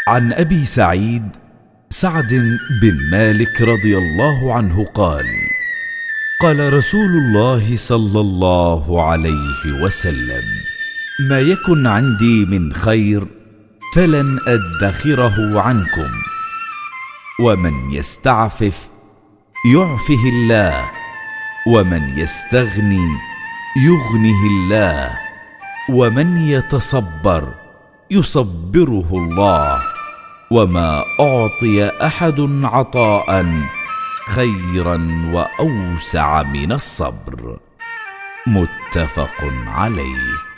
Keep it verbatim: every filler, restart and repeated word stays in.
عن أبي سعيد سعد بن مالك رضي الله عنه قال: قال رسول الله صلى الله عليه وسلم: ما يكن عندي من خير فلن أدخره عنكم، ومن يستعفف يعفه الله، ومن يستغني يغنه الله، ومن يتصبر يصبره الله، وما أعطي أحد عطاء خيرا وأوسع من الصبر. متفق عليه.